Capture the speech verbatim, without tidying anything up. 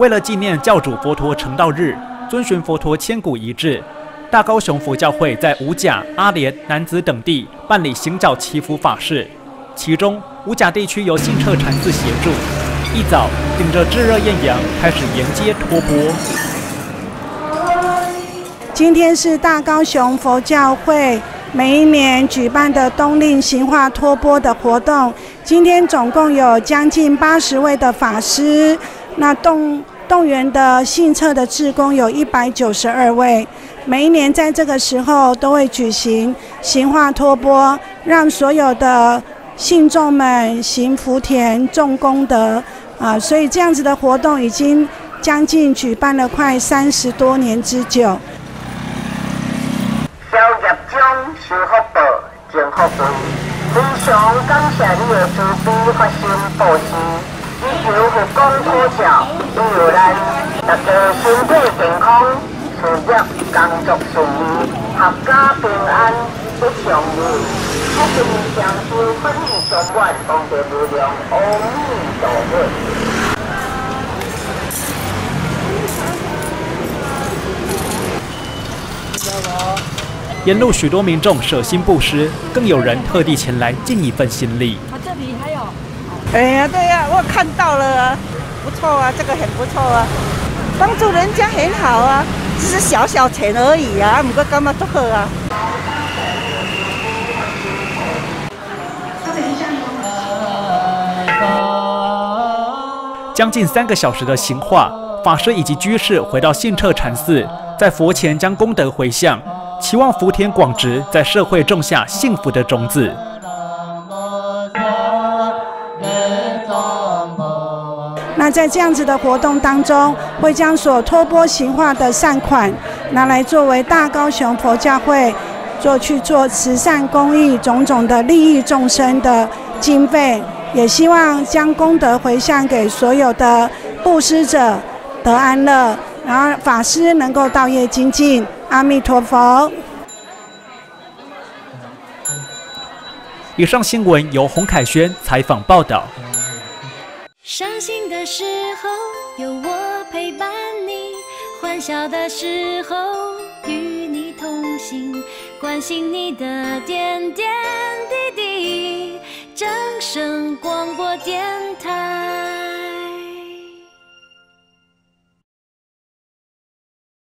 了纪念教主佛陀成道日，遵循佛陀千古遗志，大高雄佛教会在五甲、阿莲、楠梓等地办理行脚祈福法事，其中五甲地区由信彻禅寺协助，一早顶着炙热艳阳开始沿街托钵。 今天是大高雄佛教会每一年举办的冬令行化托钵的活动，今天总共有将近八十位的法师，那动动员的信彻的志工有一百九十二位。每一年在这个时候都会举行行化托钵，让所有的信众们行福田、种功德啊，所以这样子的活动已经将近举办了快三十多年之久。 消业障，修福报，净福慧。非常感谢你的慈悲发心布施，以求佛光普照，庇佑咱大家身体健康，事业工作顺利，阖家平安，吉祥如意。福尽长寿，法力双满，功德无量，阿弥陀佛。 沿路许多民众舍心布施，更有人特地前来尽一份心力。 啊，这里还有。 哎呀，对呀、啊，我看到了啊，不错啊，这个很不错啊，帮助人家很好啊，只是小小钱而已啊，不过干嘛做好啊？ 将近三个小时的行化，法师以及居士回到信彻禅寺，在佛前将功德回向。期望福田广植，在社会种下幸福的种子。 那在这样子的活动当中，会将所托钵行化的善款拿来作为大高雄佛教会做去做慈善公益种种的利益众生的经费，也希望将功德回向给所有的布施者得安乐，然后法师能够道业精进。阿弥陀佛。 以上新闻由洪凯轩采访报道。 伤心的时候有我陪伴你，欢笑的时候与你同行，关心你的点点滴滴。正声广播电台。